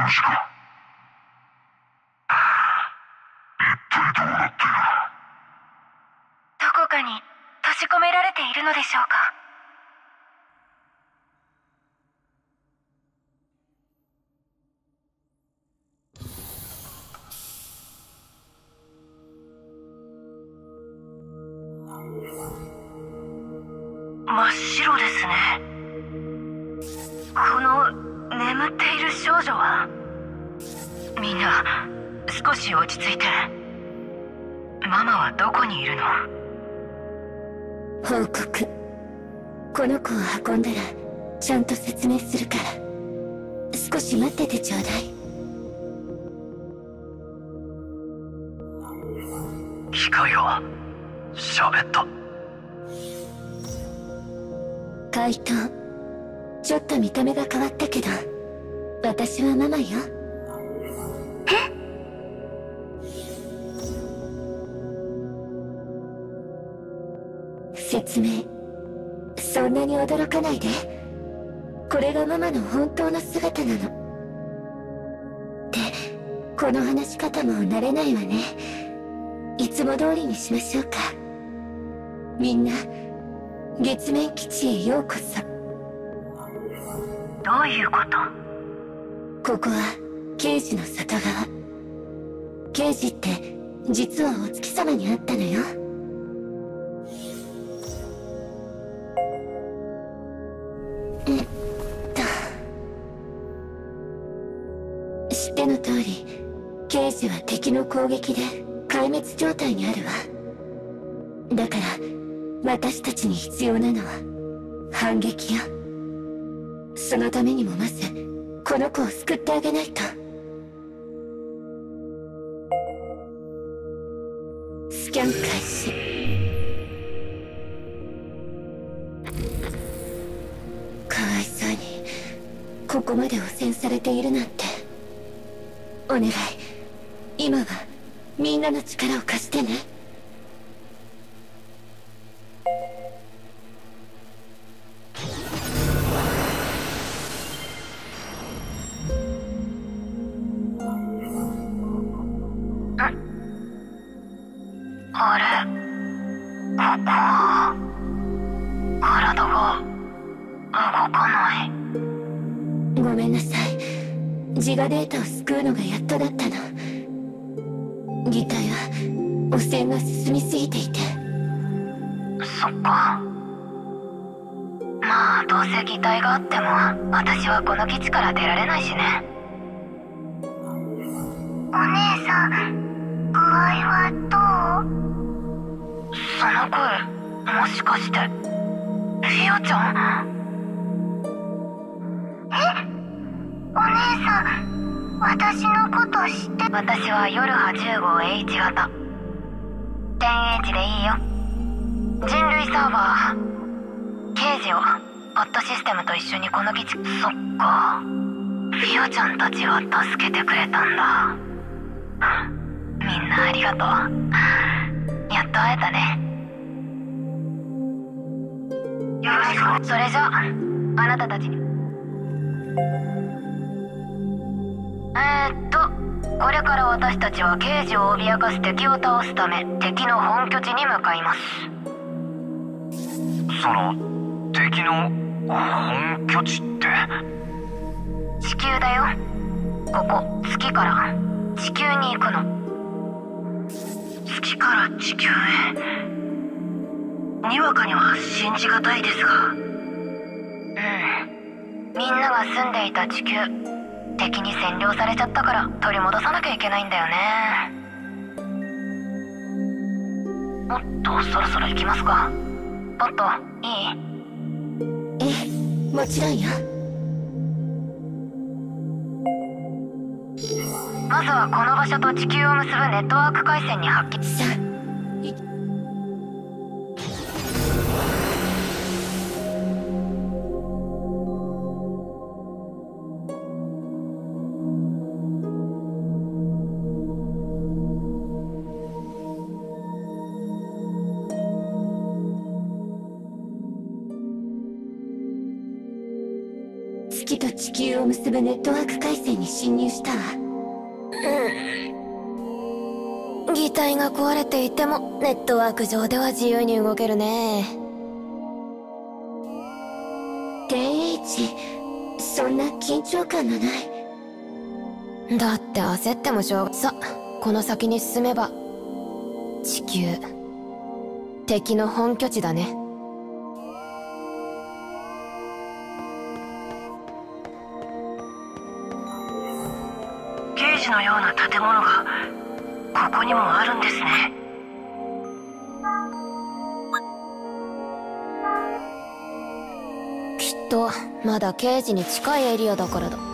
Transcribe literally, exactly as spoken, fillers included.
しか。一体どうなっている。 どこかに閉じ込められているのでしょうか。真っ白ですね。この眠っている少女は。みんな少し落ち着いて。ママはどこにいるの？ 報告。この子を運んだらちゃんと説明するから少し待っててちょうだい。 機械が喋った。 怪盗、ちょっと見た目が変わったけど私はママよ。 え？ 説明そんなに驚かないで。これがママの本当の姿なの。で、この話し方も慣れないわね。いつも通りにしましょうか。みんな月面基地へようこそ。 どういうこと？ ここは刑事の里側。刑事って実はお月様に会ったのよ。えっと知っての通り刑事は敵の攻撃で壊滅状態にあるわ。だから私たちに必要なのは反撃よ。そのためにもまずこの子を救ってあげないと。スキャン開始。かわいそうにここまで汚染されているなんて。お願い、今はみんなの力を貸してね。 あれ、ここは体が動かない。 ごめんなさい。自我データを救うのがやっとだったの。擬態は汚染が進みすぎていて。 そっか。まあどうせ擬態があっても私はこの基地から出られないしね。お姉さん、具合はどう？その声、もしかしてフィオちゃん？え？お姉さん、私のこと知って？私はヨルハじゅうごエイチ 型 テンエイチ でいいよ。人類サーバー刑事をポッドシステムと一緒にこの基地。そっか、フィオちゃんたちが助けてくれたんだ。みんなありがとう。やっと会えたね。よろしく。それじゃああなたたちに。えーっとこれから私たちは刑事を脅かす敵を倒すため敵の本拠地に向かいます。 その敵の本拠地って？ 地球だよ。ここ月から地球に行くの。月から地球へ。にわかには信じがたいですが。うん、みんなが住んでいた地球敵に占領されちゃったから取り戻さなきゃいけないんだよね。おっと、そろそろ行きますか。ポットいい？ ええ、もちろんよ。 まずはこの場所と地球を結ぶネットワーク回線に発揮。 さあ、月と地球をを結ぶネットワーク回線に侵入したわ。 うん。擬態が壊れていてもネットワーク上では自由に動けるね。 天 H、そんな緊張感のない。 だって焦ってもしょうが。さ、この先に進めば地球、敵の本拠地だね。 ケージのような建物がここにもあるんですね。 きっとまだケージに近いエリアだからだ。